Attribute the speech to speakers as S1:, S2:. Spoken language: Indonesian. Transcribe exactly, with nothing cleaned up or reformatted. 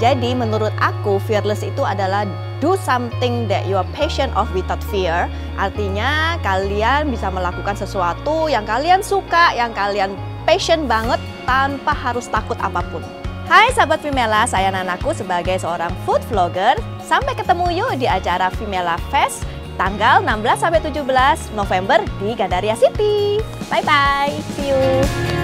S1: Jadi menurut aku fearless itu adalah do something that you are passion of without fear. Artinya kalian bisa melakukan sesuatu yang kalian suka, yang kalian passion banget tanpa harus takut apapun. Hai sahabat Vimela, saya Nanaku sebagai seorang food vlogger. Sampai ketemu yuk di acara Vimela Fest tanggal enam belas sampai tujuh belas November di Gandaria City. Bye bye, see you.